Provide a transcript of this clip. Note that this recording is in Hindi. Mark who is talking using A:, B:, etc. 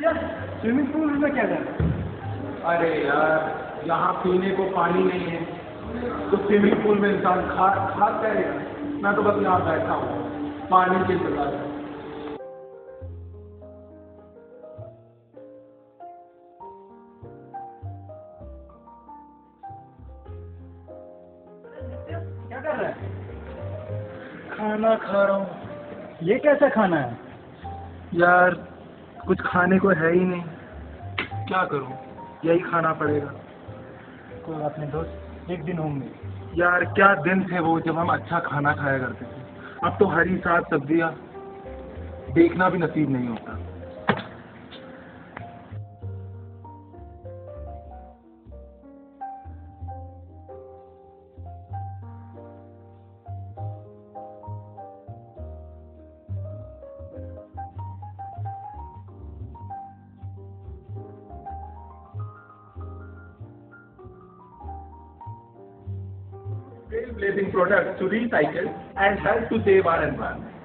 A: स्विमिंग पूल में क्या कर?
B: अरे यार, यहाँ पीने को पानी नहीं है तो स्विमिंग पूल में इंसान खा करेगा। मैं तो बस यहाँ बैठा हूँ पानी के इंतजार में।
A: क्या कर रहा है?
B: खाना खा रहा हूँ।
A: ये कैसा खाना है?
B: यार कुछ खाने को है ही नहीं, क्या करूँ, यही खाना पड़ेगा।
A: कोई बात नहीं दोस्त, एक दिन होंगे।
B: यार क्या दिन थे वो जब हम अच्छा खाना खाया करते थे। अब तो हरी साग सब्जियाँ देखना भी नसीब नहीं होता। Trailblazing products to recycle and help to save our environment.